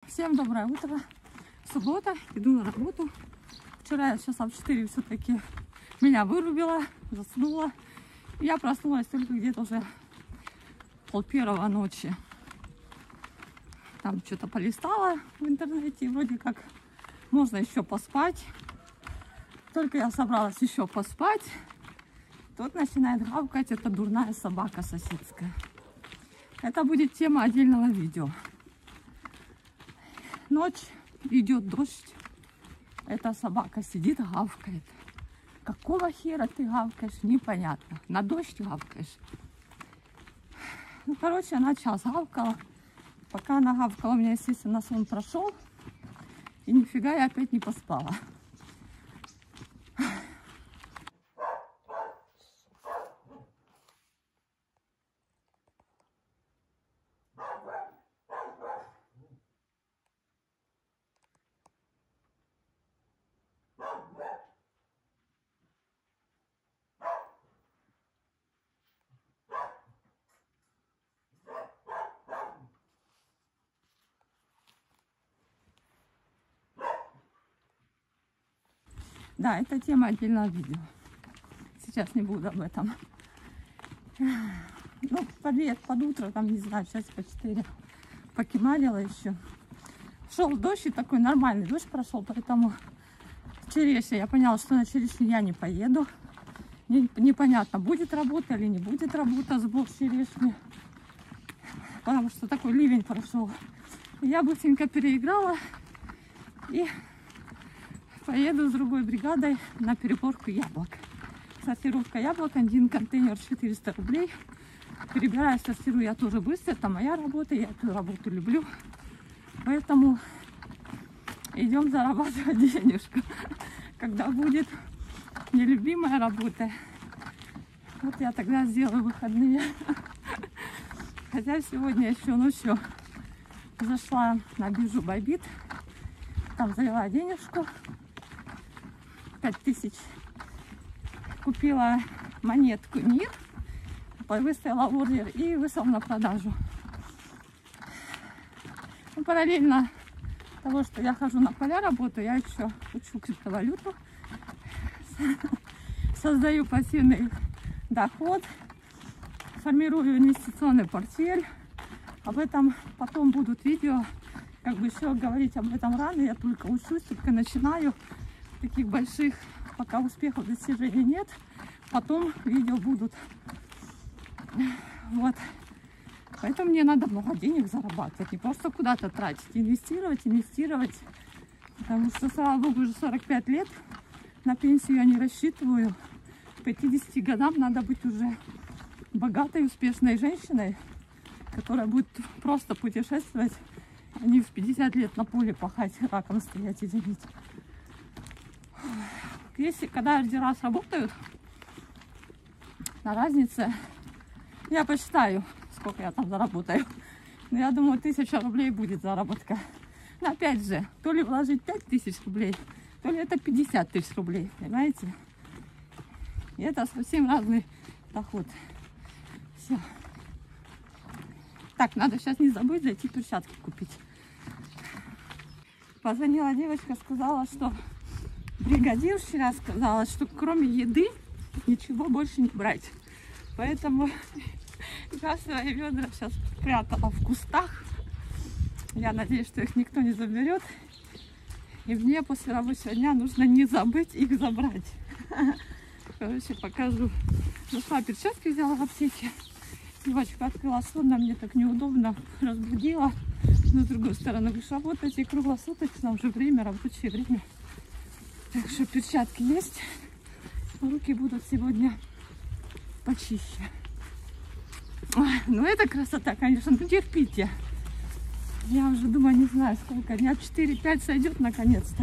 Всем доброе утро. Суббота, иду на работу. Вчера я часа в 4 все-таки меня вырубила, заснула. Я проснулась только где-то уже 1:30 ночи. Там что-то полистала в интернете, и вроде как можно еще поспать. Только я собралась еще поспать, тут начинает гавкать эта дурная собака соседская. Это будет тема отдельного видео. Ночь, идет дождь. Эта собака сидит, гавкает. Какого хера ты гавкаешь, непонятно. На дождь гавкаешь. Ну, короче, она час гавкала. Пока она гавкала, у меня, естественно, сон прошел. И нифига я опять не поспала. Да, это тема отдельного видео. Сейчас не буду об этом. Ну, под утро, там, не знаю, сейчас по 4 покемарила еще. Шел дождь, и такой нормальный дождь прошел, поэтому в черешню я поняла, что на черешню я не поеду. Непонятно, будет работа или не будет работа, сбор черешни. Потому что такой ливень прошел. Я быстренько переиграла и поеду с другой бригадой на переборку яблок. Сортировка яблок, один контейнер 400 рублей. Перебираю, сортирую я тоже быстро, это моя работа, я эту работу люблю. Поэтому идем зарабатывать денежку. Когда будет нелюбимая работа, вот я тогда сделаю выходные. Хотя сегодня еще ночью зашла на биржу Bybit, там завела денежку. 5000 купила монетку НИР, выставила ордер и выслала на продажу. Ну, параллельно того, что я хожу на поля, работаю, я еще учу криптовалюту, создаю пассивный доход, формирую инвестиционный портфель. Об этом потом будут видео, как бы еще говорить об этом рано, я только учусь, только начинаю. Таких больших пока успехов, достижений нет. Потом видео будут. Вот. Поэтому мне надо много денег зарабатывать. Не просто куда-то тратить. Инвестировать. Потому что, слава богу, уже 45 лет. На пенсию я не рассчитываю. К 50 годам надо быть уже богатой, успешной женщиной, которая будет просто путешествовать, а не в 50 лет на поле пахать, раком стоять, извините. Если когда ордера сработают, на разнице, я посчитаю, сколько я там заработаю. Но я думаю, 1000 рублей будет заработка. Но опять же, то ли вложить 5000 рублей, то ли это 50 000 рублей, понимаете? И это совсем разный доход. Все. Так, надо сейчас не забыть зайти перчатки купить. Позвонила девочка, сказала, что бригадир вчера сказала, что кроме еды ничего больше не брать. Поэтому я свои ведра сейчас спрятала в кустах. Я надеюсь, что их никто не заберет. И мне после рабочего дня нужно не забыть их забрать. Короче, покажу. Зашла перчатки, взяла в аптеке. Девочка открыла сонно, мне так неудобно, разбудила. Но с другой стороны, вы же работаете круглосуточно, уже время, рабочее время. Так что перчатки есть. Руки будут сегодня почище. Ой, ну это красота, конечно. Ну терпите. Я уже думаю, не знаю сколько. Дня 4-5 сойдет наконец-то.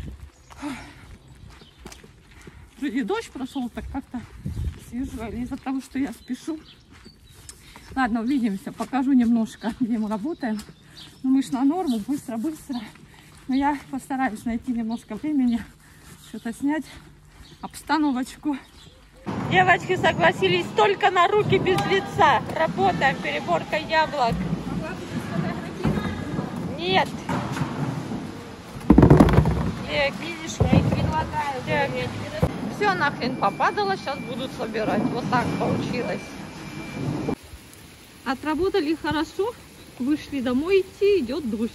И дождь прошел, так как-то свежо. Или из-за того, что я спешу. Ладно, увидимся. Покажу немножко, где мы работаем. Ну мы ж на норму, быстро-быстро. Но я постараюсь найти немножко времени, что-то снять, обстановочку. Девочки согласились только на руки без лица. Работаем, переборка яблок. Нет. Видишь, я и предлагаю. Все нахрен попадало, сейчас будут собирать. Вот так получилось. Отработали хорошо, вышли домой идти, идет дождь.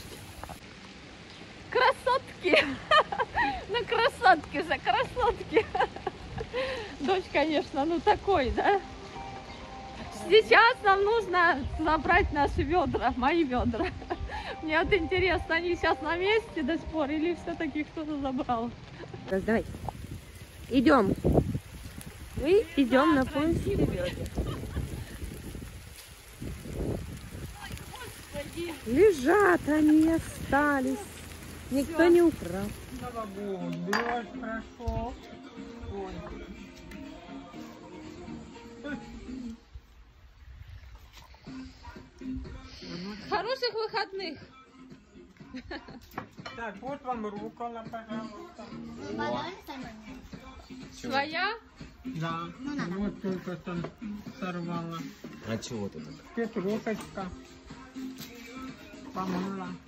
Красотки! Ну красотки же, красотки! Дождь, конечно, ну такой, да? Сейчас нам нужно забрать наши ведра, мои ведра. Мне вот интересно, они сейчас на месте до сих пор или все-таки кто-то забрал? Давай. Идем. Мы идем на поиски ведер. Лежат они, остались. Никто не украл. Слава Богу, дождь прошел. Ой. Хороших выходных! Так, вот вам рукола, пожалуйста. Своя? Да, вот только что сорвала. А чего ты так? Петрушечка помыла.